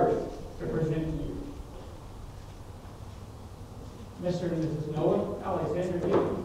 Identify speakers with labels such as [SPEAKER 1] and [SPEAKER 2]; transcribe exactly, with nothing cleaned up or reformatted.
[SPEAKER 1] cards to present to you. Mister and Missus Noah Alexander Gann.